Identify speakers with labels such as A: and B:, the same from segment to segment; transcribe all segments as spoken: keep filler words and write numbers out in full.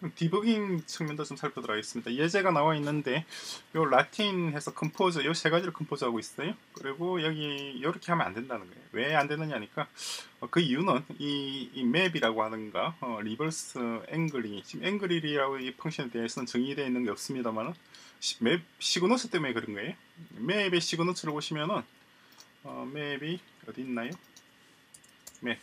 A: 디버깅 측면도 좀 살펴보도록 하겠습니다. 예제가 나와 있는데 요 라틴해서 컴포저 요 세 가지를 컴포저하고 있어요. 그리고 여기 이렇게 하면 안 된다는 거예요. 왜 안 되느냐니까 어, 그 이유는 이, 이 맵이라고 하는가 어, 리버스 앵글이 지금 앵글이라고 이 펑션에 대해서는 정의되어 있는 게 없습니다만 맵 시그너처 때문에 그런 거예요. 맵의 시그너처를 보시면은 어, 맵이 어디 있나요? 맵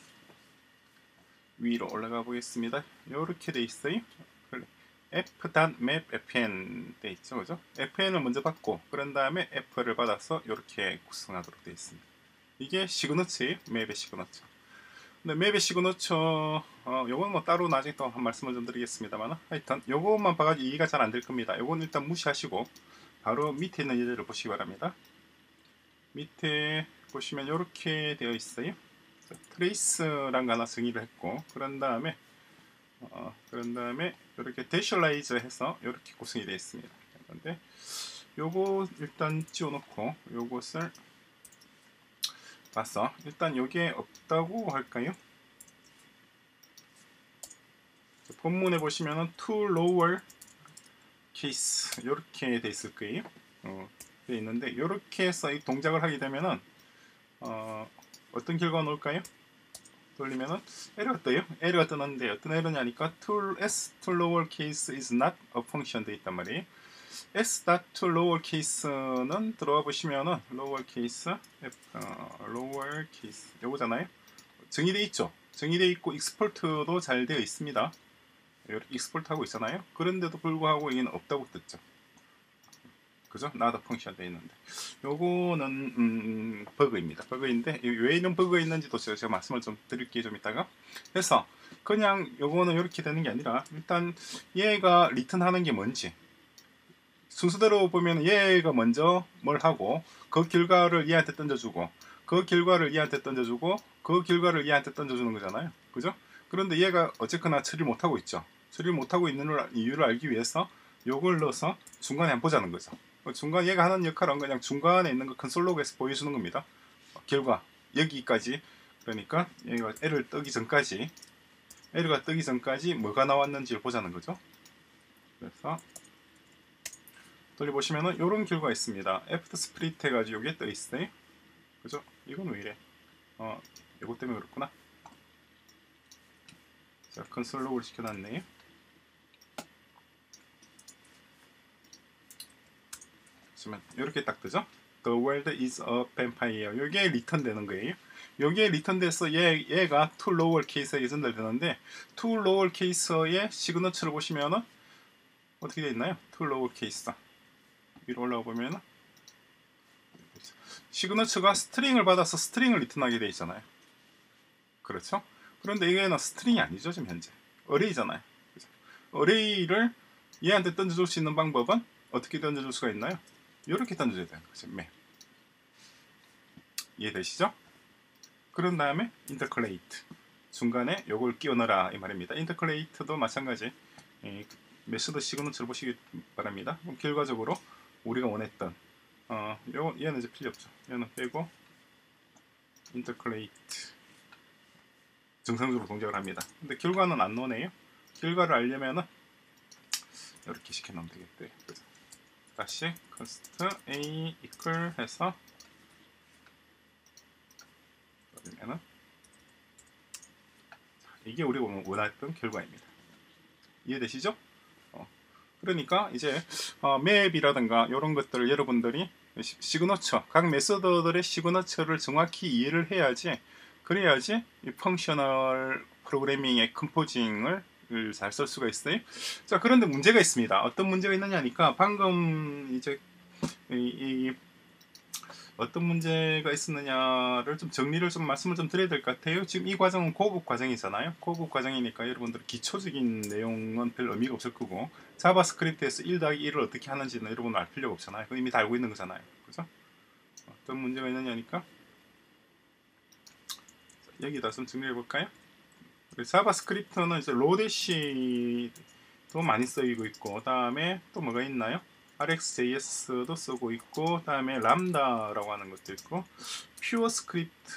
A: 위로 올라가 보겠습니다. 이렇게 돼 있어요. f.map fn 돼 있죠, 그죠? 에프엔을 먼저 받고 그런 다음에 f를 받아서 이렇게 구성하도록 돼 있습니다. 이게 시그너처예요, 맵의 시그너처. 근데 맵의 시그너처, 어, 요건 뭐 따로 나중에 또 한 말씀을 좀 드리겠습니다만, 하여튼 요것만 봐가지고 이해가 잘 안 될 겁니다. 요건 일단 무시하시고 바로 밑에 있는 예제를 보시기 바랍니다. 밑에 보시면 이렇게 되어 있어요. 트레이스란 거 하나 정의를 했고 그런 다음에 어, 그런 다음에 이렇게 대셜라이저 해서 이렇게 구성이 되어 있습니다. 그런데 요거 일단 지워놓고 요것을 봐서 일단 요게 없다고 할까요? 본문에 보시면은 to lower case 이렇게 돼 있을 거예요. 어, 돼 있는데 이렇게 해서 이 동작을 하게 되면은 어, 어떤 결과가 나올까요? 돌리면은 에러가 떠요. 에러가 뜨는데 어떤 에러냐니까 to s to lower case is not a function 돼 있단 말이에요. s to lower case는 들어가 보시면은 lower case f, 어, lower case 요거잖아요. 정의돼 있죠. 정의돼 있고 익스포트도 잘 되어 있습니다. 이렇게 익스포트 하고 있잖아요. 그런데도 불구하고 이게는 없다고 떴죠. 그죠? 나도 펑션 돼 있는데 요거는 음, 버그입니다. 버그인데 왜 이런 버그가 있는지도 제가 말씀을 좀 드릴게요. 좀 이따가. 그래서 그냥 요거는 이렇게 되는 게 아니라 일단 얘가 리턴 하는 게 뭔지 순서대로 보면 얘가 먼저 뭘 하고 그 결과를 얘한테 던져주고 그 결과를 얘한테 던져주고 그 결과를 얘한테 던져주는 거잖아요. 그죠? 그런데 얘가 어쨌거나 처리를 못하고 있죠. 처리를 못하고 있는 이유를 알기 위해서 요걸 넣어서 중간에 한번 보자는 거죠. 중간 얘가 하는 역할은 그냥 중간에 있는 거 컨솔로그에서 보여주는 겁니다. 결과 여기까지 그러니까 얘가 에러를 뜨기 전까지 에러가 뜨기 전까지 뭐가 나왔는지를 보자는 거죠. 그래서 돌려보시면은 이런 결과가 있습니다. 애프터 스프리트 해가지고 이게 떠 있어요. 그죠? 이건 왜 이래? 어, 이것 때문에 그렇구나. 자, 컨솔 로그를 시켜놨네요. 그러면 이렇게 딱 뜨죠? The world is a vampire. 이게 리턴 되는 거예요. 여기에 리턴 돼서 얘, 얘가 to lower case에 전달되는데 to lower case의 시그너처를 보시면은 어떻게 되어 있나요? to lower case. 위로 올라가 보면은 시그너처가 스트링을 받아서 스트링을 리턴하게 되어 있잖아요. 그렇죠? 그런데 이게는 스트링이 아니죠, 지금 현재. 어레이잖아요. 그렇죠? 어레이를 얘한테 던져줄 수 있는 방법은 어떻게 던져줄 수가 있나요? 이렇게 던져줘야 되는 거죠. 매. 이해되시죠? 그런 다음에 인터컬레이트. 중간에 요걸 끼워 넣어라 이 말입니다. 인터컬레이트도 마찬가지. 메소드 시그너처를 보시기 바랍니다. 그럼 결과적으로 우리가 원했던 어, 요, 얘는 이제 필요 없죠. 얘는 빼고 인터컬레이트 정상적으로 동작을 합니다. 근데 결과는 안 나오네요. 결과를 알려면은 이렇게 시켜놓으면 되겠대요. 그래서 다시 const a equal 해서 그러면은 이게 우리가 원했던 결과입니다. 이해되시죠? 어, 그러니까 이제 어, 맵이라든가 이런 것들을 여러분들이 시그너처, 각 메서드들의 시그너처를 정확히 이해를 해야지 그래야지 이 펑셔널 프로그래밍의 컴포징을 잘 쓸 수가 있어요. 자, 그런데 문제가 있습니다. 어떤 문제가 있느냐니까 방금 이제 이, 이 어떤 문제가 있었느냐를 좀 정리를 좀 말씀을 좀 드려야 될 것 같아요. 지금 이 과정은 고급 과정이잖아요. 고급 과정이니까 여러분들 기초적인 내용은 별 의미가 없을 거고 자바스크립트에서 일 더하기 일을 어떻게 하는지는 여러분 알 필요가 없잖아요. 그건 이미 다 알고 있는 거잖아요. 그죠? 어떤 문제가 있느냐니까 여기다 좀 정리해 볼까요? 자바스크립트는 이제 로데시도 많이 쓰이고 있고 그 다음에 또 뭐가 있나요? 알엑스제이에스도 쓰고 있고 다음에 람다라고 하는 것도 있고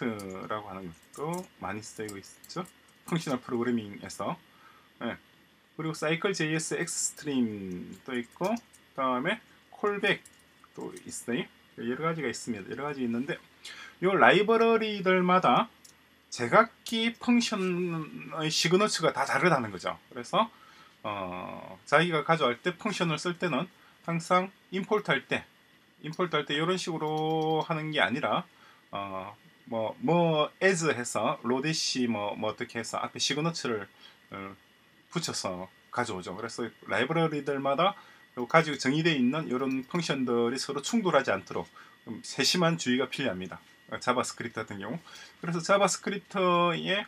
A: 퓨어스크립트라고 하는 것도 많이 쓰이고 있죠. 펑셔널 프로그래밍에서 네. 그리고 사이클 제이에스 엑스트림도 있고, 그다음에 콜백도 있어요. 여러 가지가 있습니다. 여러 가지 있는데 이 라이브러리들마다 제각기 펑션의 시그너처가 다 다르다는 거죠. 그래서 어, 자기가 가져갈 때 펑션을 쓸 때는 항상 임포트 할 때 임포트 할 때 이런 식으로 하는 게 아니라 어, 뭐, 뭐, as 해서 로데시 뭐, 뭐 어떻게 해서 앞에 시그너처를 어, 붙여서 가져오죠. 그래서 라이브러리들마다 가지고 정의되어 있는 이런 펑션들이 서로 충돌하지 않도록 세심한 주의가 필요합니다. 자바스크립트 같은 경우. 그래서 자바스크립트의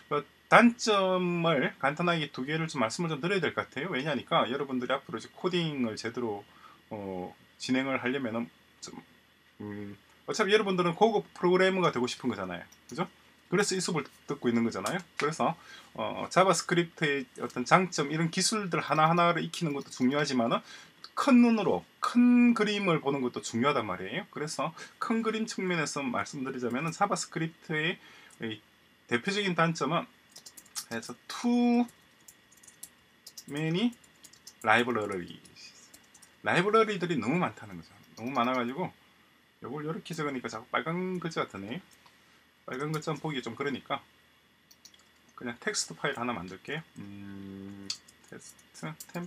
A: 단점을 간단하게 두 개를 좀 말씀을 좀 드려야 될 것 같아요. 왜냐하니까 여러분들이 앞으로 이제 코딩을 제대로 어, 진행을 하려면은 좀 음, 어차피 여러분들은 고급 프로그래머가 되고 싶은 거잖아요. 그죠? 그래서 이 수업을 듣고 있는 거잖아요. 그래서 어, 자바스크립트의 어떤 장점 이런 기술들 하나하나를 익히는 것도 중요하지만은 큰 눈으로 큰 그림을 보는 것도 중요하단 말이에요. 그래서 큰 그림 측면에서 말씀드리자면 자바스크립트의 대표적인 단점은 해서 too many library 라이브러리들이 너무 많다는 거죠. 너무 많아가지고 이걸 이렇게 적으니까 자꾸 빨간 글자가 뜨네. 빨간 글자는 보기 좀 그러니까 그냥 텍스트 파일 하나 만들게요. 음, 텍스트 템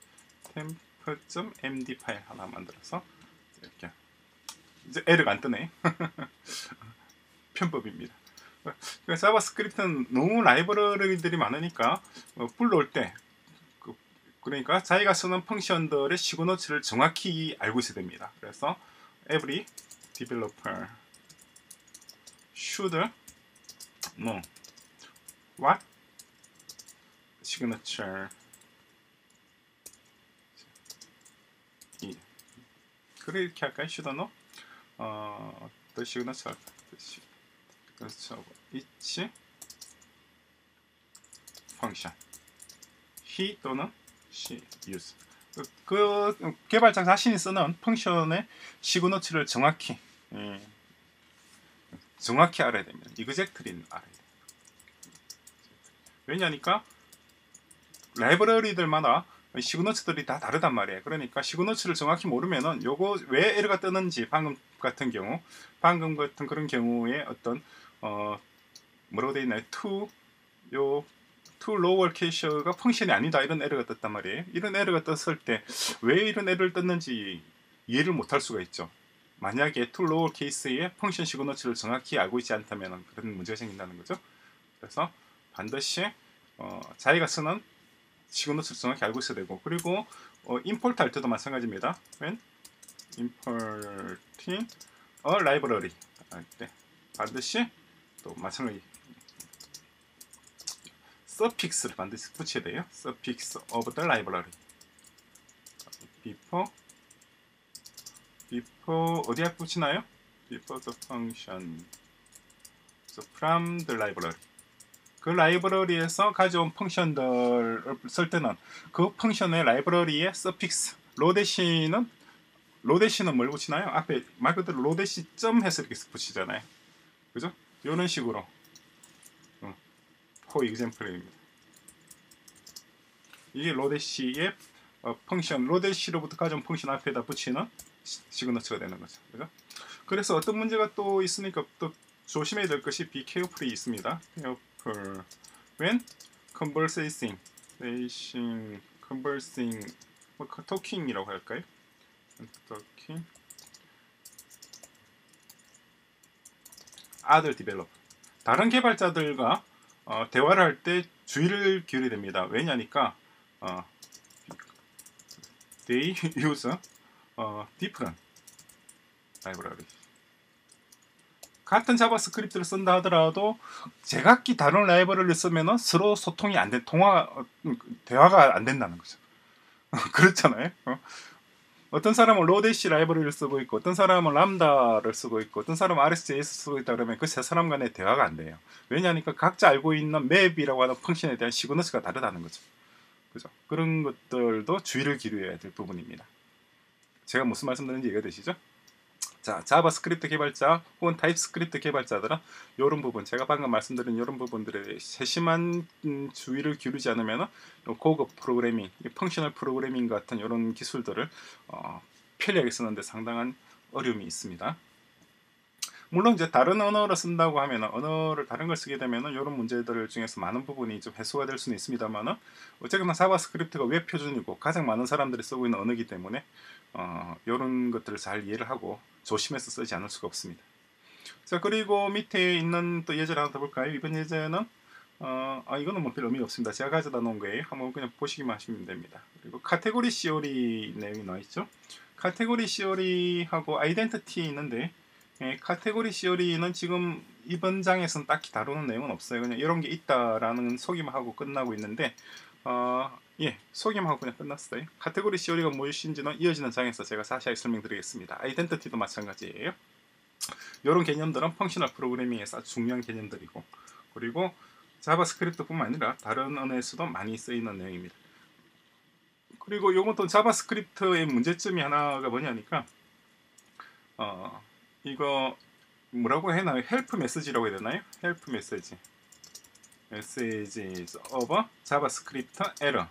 A: 템플.md 파일 하나 만들어서 이렇게 이제 에러가 안 뜨네. 편법입니다. 그러니까 자바스크립트는 너무 라이브러리들이 많으니까 어, 불러올 때 그, 그러니까 자기가 쓰는 펑션들의 시그너처를 정확히 알고 있어야 됩니다. 그래서 every developer should know what signature 그렇게 할까요? should know 어, the signature 그렇죠. each function he 또는 she use 그, 그 개발자 자신이 쓰는 펑션의 시그너처를 정확히 예, 정확히 알아야 됩니다. exactly는 알아야 돼요. 왜냐니까 라이브러리들마다 시그너처들이 다 다르단 말이에요. 그러니까 시그너처를 정확히 모르면은 요거 왜 에러가 뜨는지 방금 같은 경우 방금 같은 그런 경우에 어떤 어 뭐라고 되어 있나요? to 요 to lower case가 펑션이 아니다 이런 에러가 떴단 말이에요. 이런 에러가 떴을 때 왜 이런 에러를 떴는지 이해를 못할 수가 있죠. 만약에 to lower case의 펑션 시그너처를 정확히 알고 있지 않다면 그런 문제가 생긴다는 거죠. 그래서 반드시 어, 자기가 쓰는 시그너처를 정확히 알고 있어야 되고 그리고 어, import 할 때도 마찬가지입니다. when importing a library 할 때 반드시 또 마찬가지 suffix를 반드시 붙여야 돼요. suffix of the library before before 어디에 붙이나요? before the function so from the library 그 라이브러리에서 가져온 펑션들을 쓸 때는 그 펑션의 라이브러리의 suffix 로데시는 로데시는 뭘 붙이나요? 앞에 말 그대로 로데시 점 해서 이렇게 붙이잖아요. 그죠? 이런 식으로 어, for example입니다. 이게 로데시의 어, 펑션 로데시로부터 가져온 펑션 앞에다 붙이는 시그너처가 되는 거죠. 그죠? 그래서 어떤 문제가 또 있으니까 또 조심해야 될 것이 be careful이 있습니다. careful when conversing, conversing, 뭐 talking이라고 할까요? talking other developer 다른 개발자들과 어, 대화를 할 때 주의를 기울여야 됩니다. 왜냐니까 어, they use 어, different library 같은 자바스크립트를 쓴다 하더라도 제각기 다른 라이브러리를 쓰면은 서로 소통이 안 돼, 통화, 대화가 안 된다는 거죠. 그렇잖아요. 어? 어떤 사람은 로데시 라이브러리를 쓰고 있고, 어떤 사람은 람다를 쓰고 있고, 어떤 사람은 알에스제이에스 쓰고 있다 그러면 그 세 사람 간의 대화가 안 돼요. 왜냐하니까 각자 알고 있는 맵이라고 하는 펑션에 대한 시그너스가 다르다는 거죠. 그죠? 그런 것들도 주의를 기울여야 될 부분입니다. 제가 무슨 말씀드리는지 이해가 되시죠? 자, 자바스크립트 개발자 혹은 타입스크립트 개발자들은 이런 부분, 제가 방금 말씀드린 이런 부분들에 세심한 음, 주의를 기울이지 않으면 고급 프로그래밍, 펑셔널 프로그래밍 같은 이런 기술들을 어, 편리하게 쓰는데 상당한 어려움이 있습니다. 물론 이제 다른 언어를 쓴다고 하면, 언어를 다른 걸 쓰게 되면 이런 문제들 중에서 많은 부분이 좀 해소가 될 수는 있습니다만, 어쨌거나 자바스크립트가 웹 표준이고 가장 많은 사람들이 쓰고 있는 언어이기 때문에 어, 이런 것들을 잘 이해를 하고 조심해서 쓰지 않을 수가 없습니다. 자, 그리고 밑에 있는 또 예제를 하나 더 볼까요? 이번 예제는 어, 아, 이거는 뭐 별 의미가 없습니다. 제가 가져다 놓은 거예요. 한번 그냥 보시기만 하시면 됩니다. 그리고 카테고리 시오리 내용이 나와 있죠. 카테고리 시오리하고 아이덴티티 있는데, 예, 카테고리 시오리는 지금 이번 장에서는 딱히 다루는 내용은 없어요. 그냥 이런 게 있다라는 소개만 끝나고 있는데, 어, 예, 소개만 하고 그냥 끝났어요. 카테고리 시오리가 무엇인지는 이어지는 장에서 제가 자세히 설명드리겠습니다. 아이덴티티도 마찬가지예요. 이런 개념들은 펑셔널 프로그래밍에서 아주 중요한 개념들이고, 그리고 자바스크립트뿐만 아니라 다른 언어에서도 많이 쓰이는 내용입니다. 그리고 이것도 자바스크립트의 문제점이 하나가 뭐냐니까, 어, 이거 뭐라고 해나요? 헬프 메시지라고 해야 되나요? 헬프 메시지. messages of javascript error.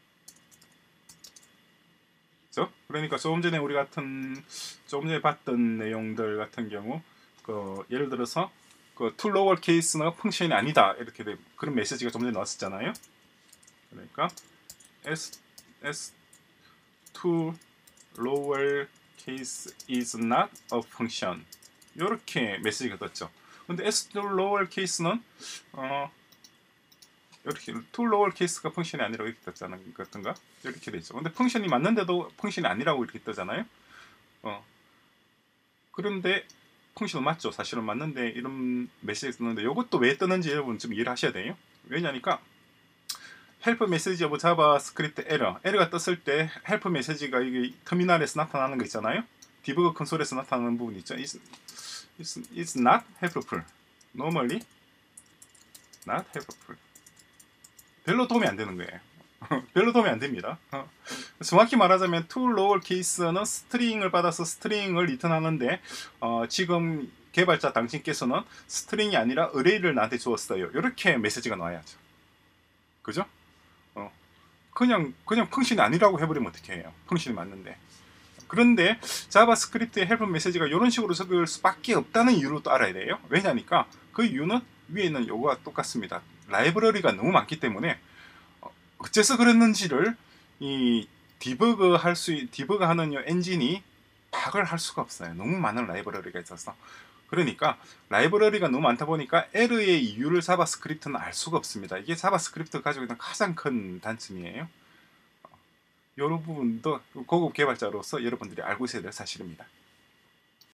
A: 그렇죠? 그러니까 조금 전에 우리 같은 조금 전에 봤던 내용들 같은 경우, 그 예를 들어서 그 to lower case는 펑션이 아니다, 이렇게 돼, 그런 메시지가 좀 전에 나왔었잖아요. 그러니까 s s to lower case is not a function, 이렇게 메시지가 떴죠. 근데 s to lower case는 어 이렇게 to lower case가 펑션이 아니라고 이렇게 떴잖아요. 같은가? 이렇게 되죠. 근데 펑션이 맞는데도 펑션이 아니라고 이렇게 뜨잖아요. 어. 그런데 펑션은 맞죠. 사실은 맞는데 이런 메시지가 뜨는데, 이것도 왜 뜨는지 여러분 좀 이해를 하셔야 돼요. 왜냐니까 헬프 메시지 오브 자바스크립트 에러, 에러가 떴을 때 헬프 메시지가 이게 터미널에서 나타나는 거 있잖아요. 디버그 콘솔에서 나타나는 부분 있죠. It's, it's, it's not helpful. Normally not helpful. 별로 도움이 안 되는 거예요. 별로 도움이 안 됩니다. 어. 정확히 말하자면 to lower case는 스트링을 받아서 스트링을 리턴하는데, 어, 지금 개발자 당신께서는 스트링이 아니라 array를 나한테 주었어요. 이렇게 메시지가 나와야죠. 그죠? 어. 그냥 그냥 펑션이 아니라고 해버리면 어떻게 해요? 펑션이 맞는데. 그런데 자바스크립트의 헬프 메시지가 이런 식으로 적을 수밖에 없다는 이유를 또 알아야 돼요. 왜냐니까 그 이유는 위에 있는 요거와 똑같습니다. 라이브러리가 너무 많기 때문에 어째서 그랬는지를 이 디버그 할 수, 디버그 하는 요 엔진이 파악을 할 수가 없어요. 너무 많은 라이브러리가 있어서. 그러니까 라이브러리가 너무 많다 보니까 에러의 이유를 자바스크립트는 알 수가 없습니다. 이게 자바스크립트가 가지고 있는 가장 큰 단점이에요. 이런 부분도 고급 개발자로서 여러분들이 알고 있어야 될 사실입니다.